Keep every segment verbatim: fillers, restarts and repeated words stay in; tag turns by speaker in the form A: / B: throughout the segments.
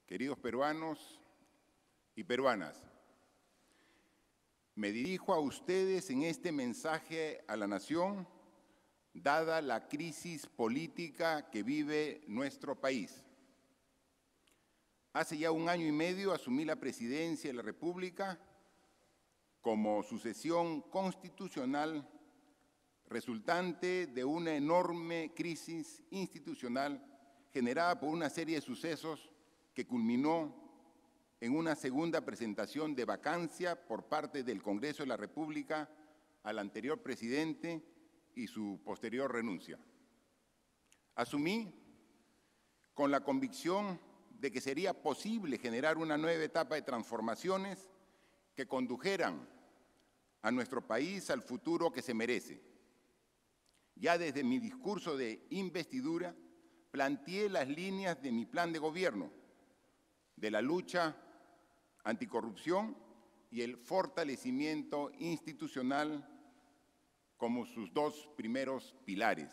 A: queridos peruanos y peruanas, me dirijo a ustedes en este mensaje a la nación, dada la crisis política que vive nuestro país. Hace ya un año y medio asumí la presidencia de la República como sucesión constitucional resultante de una enorme crisis institucional generada por una serie de sucesos que culminó en una segunda presentación de vacancia por parte del Congreso de la República al anterior presidente y su posterior renuncia. Asumí con la convicción de que sería posible generar una nueva etapa de transformaciones que condujeran a nuestro país al futuro que se merece. Ya desde mi discurso de investidura, planteé las líneas de mi plan de gobierno, de la lucha anticorrupción y el fortalecimiento institucional como sus dos primeros pilares.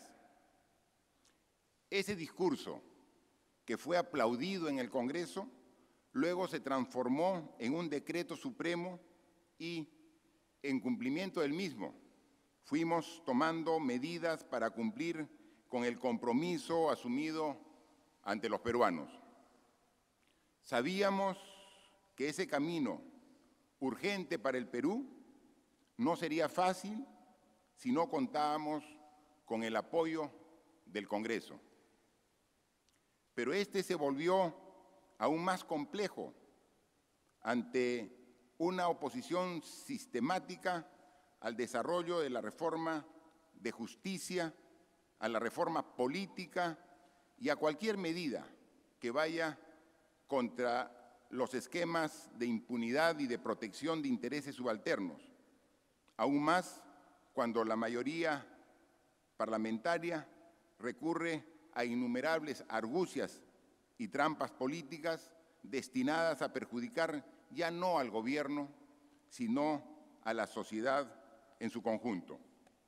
A: Ese discurso, que fue aplaudido en el Congreso, luego se transformó en un decreto supremo y, en cumplimiento del mismo, fuimos tomando medidas para cumplir con el compromiso asumido ante los peruanos. Sabíamos que ese camino urgente para el Perú no sería fácil si no contábamos con el apoyo del Congreso. Pero este se volvió aún más complejo ante una oposición sistemática al desarrollo de la reforma de justicia, a la reforma política y a cualquier medida que vaya contra los esquemas de impunidad y de protección de intereses subalternos, aún más cuando la mayoría parlamentaria recurre a innumerables argucias y trampas políticas destinadas a perjudicar ya no al gobierno, sino a la sociedad en su conjunto.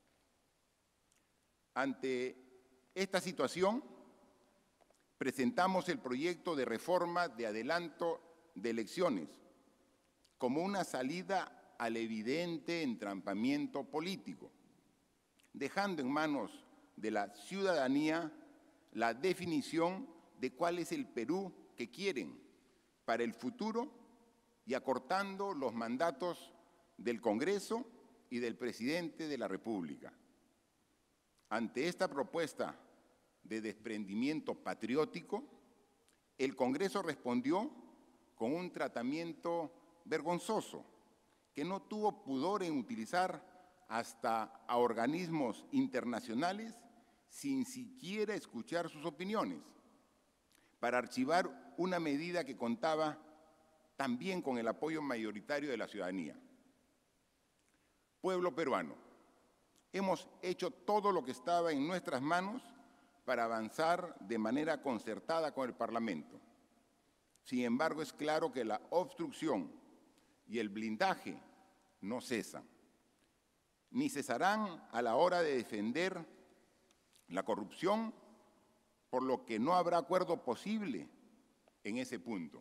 A: Ante esta situación, presentamos el proyecto de reforma de adelanto de elecciones como una salida al evidente entrampamiento político, dejando en manos de la ciudadanía la definición de cuál es el Perú que quieren para el futuro y acortando los mandatos del Congreso y del presidente de la República. Ante esta propuesta de desprendimiento patriótico, el Congreso respondió con un tratamiento vergonzoso que no tuvo pudor en utilizar hasta a organismos internacionales sin siquiera escuchar sus opiniones, para archivar una medida que contaba también con el apoyo mayoritario de la ciudadanía. Pueblo peruano, hemos hecho todo lo que estaba en nuestras manos para avanzar de manera concertada con el Parlamento. Sin embargo, es claro que la obstrucción y el blindaje no cesan, ni cesarán a la hora de defender la corrupción, por lo que no habrá acuerdo posible en ese punto.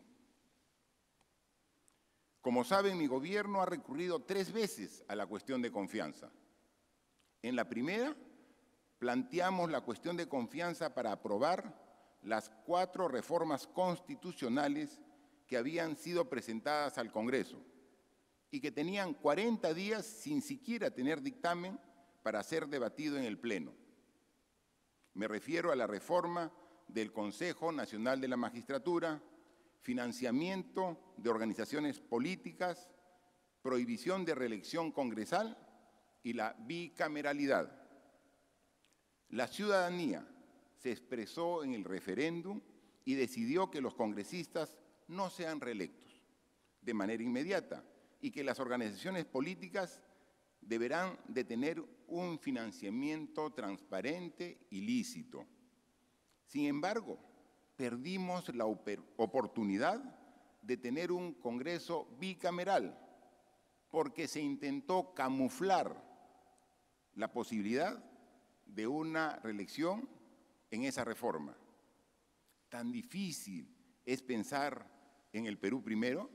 A: Como saben, mi gobierno ha recurrido tres veces a la cuestión de confianza. En la primera, planteamos la cuestión de confianza para aprobar las cuatro reformas constitucionales que habían sido presentadas al Congreso y que tenían cuarenta días sin siquiera tener dictamen para ser debatido en el Pleno. Me refiero a la reforma del Consejo Nacional de la Magistratura, financiamiento de organizaciones políticas, prohibición de reelección congresal y la bicameralidad. La ciudadanía se expresó en el referéndum y decidió que los congresistas no sean reelectos de manera inmediata y que las organizaciones políticas deberán de tener un financiamiento transparente y lícito. Sin embargo, perdimos la oportunidad de tener un Congreso bicameral porque se intentó camuflar la posibilidad de una reelección en esa reforma. Tan difícil es pensar en el Perú primero.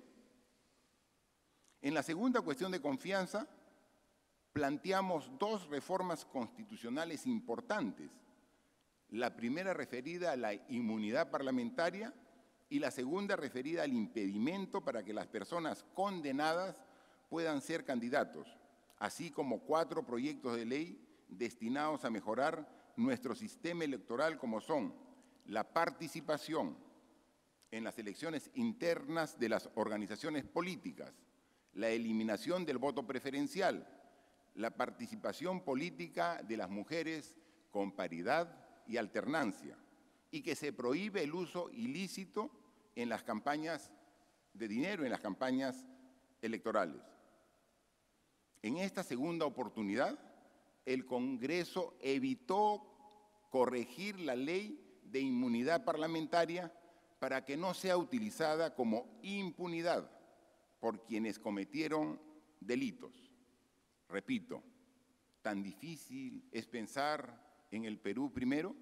A: En la segunda cuestión de confianza, planteamos dos reformas constitucionales importantes. La primera referida a la inmunidad parlamentaria y la segunda referida al impedimento para que las personas condenadas puedan ser candidatos, así como cuatro proyectos de ley destinados a mejorar nuestro sistema electoral, como son la participación en las elecciones internas de las organizaciones políticas, la eliminación del voto preferencial, la participación política de las mujeres con paridad y alternancia, y que se prohíbe el uso ilícito en las campañas de dinero, en las campañas electorales. En esta segunda oportunidad, el Congreso evitó corregir la ley de inmunidad parlamentaria para que no sea utilizada como impunidad por quienes cometieron delitos. Repito, ¿tan difícil es pensar en el Perú primero?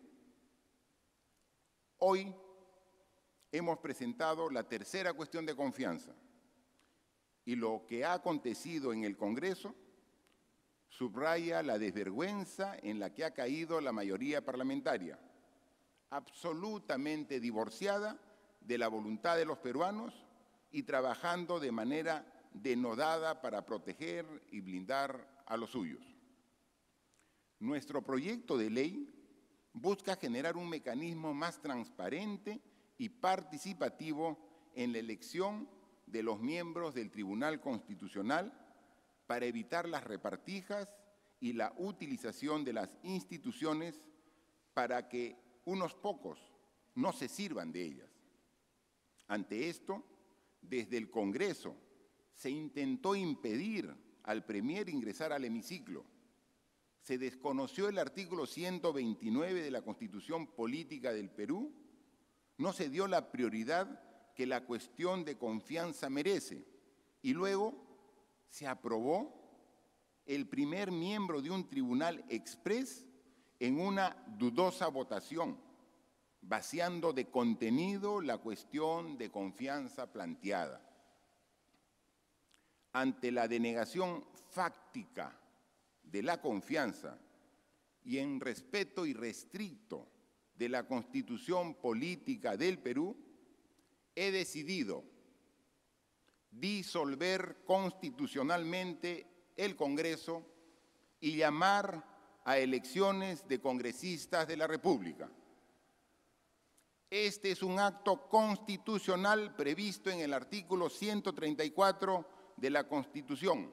A: Hoy hemos presentado la tercera cuestión de confianza y lo que ha acontecido en el Congreso subraya la desvergüenza en la que ha caído la mayoría parlamentaria, absolutamente divorciada de la voluntad de los peruanos y trabajando de manera denodada para proteger y blindar a los suyos. Nuestro proyecto de ley busca generar un mecanismo más transparente y participativo en la elección de los miembros del Tribunal Constitucional para evitar las repartijas y la utilización de las instituciones para que unos pocos no se sirvan de ellas. Ante esto, desde el Congreso se intentó impedir al Premier ingresar al hemiciclo. Se desconoció el artículo ciento veintinueve de la Constitución Política del Perú, no se dio la prioridad que la cuestión de confianza merece y luego se aprobó el primer miembro de un tribunal exprés en una dudosa votación, vaciando de contenido la cuestión de confianza planteada. Ante la denegación fáctica de la confianza y en respeto irrestricto de la Constitución Política del Perú, he decidido disolver constitucionalmente el Congreso y llamar a elecciones de congresistas de la República. Este es un acto constitucional previsto en el artículo ciento treinta y cuatro de la Constitución.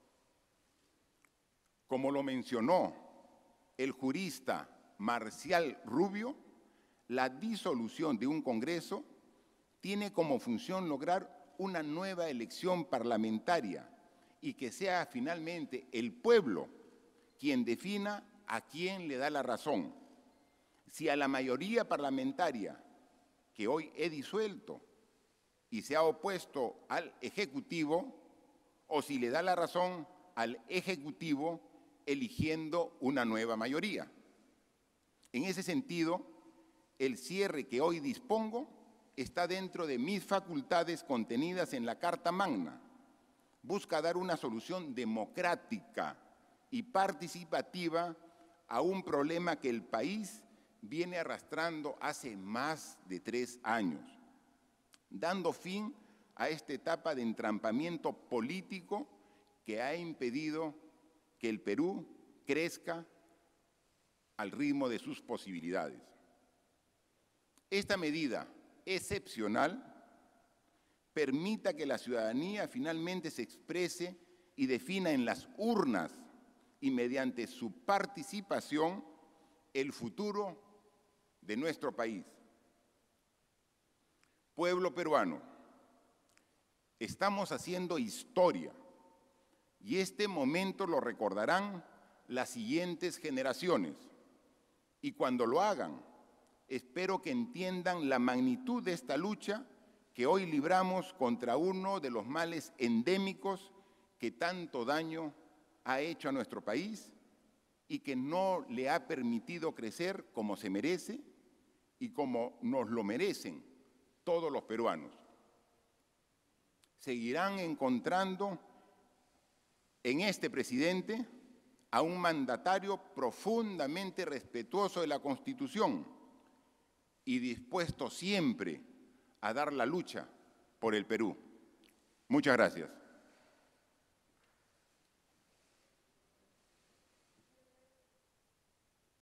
A: Como lo mencionó el jurista Marcial Rubio, la disolución de un Congreso tiene como función lograr una nueva elección parlamentaria y que sea finalmente el pueblo quien defina a quién le da la razón. Si a la mayoría parlamentaria que hoy he disuelto y se ha opuesto al Ejecutivo, o si le da la razón al Ejecutivo eligiendo una nueva mayoría. En ese sentido, el cierre que hoy dispongo está dentro de mis facultades contenidas en la Carta Magna. Busca dar una solución democrática y participativa a un problema que el país viene arrastrando hace más de tres años, dando fin a esta etapa de entrampamiento político que ha impedido que el Perú crezca al ritmo de sus posibilidades. Esta medida excepcional permita que la ciudadanía finalmente se exprese y defina en las urnas y mediante su participación el futuro de nuestro país. Pueblo peruano, estamos haciendo historia y este momento lo recordarán las siguientes generaciones. Y cuando lo hagan, espero que entiendan la magnitud de esta lucha que hoy libramos contra uno de los males endémicos que tanto daño ha hecho a nuestro país y que no le ha permitido crecer como se merece y como nos lo merecen todos los peruanos. seguirán encontrando en este presidente a un mandatario profundamente respetuoso de la Constitución y dispuesto siempre a dar la lucha por el Perú. Muchas gracias.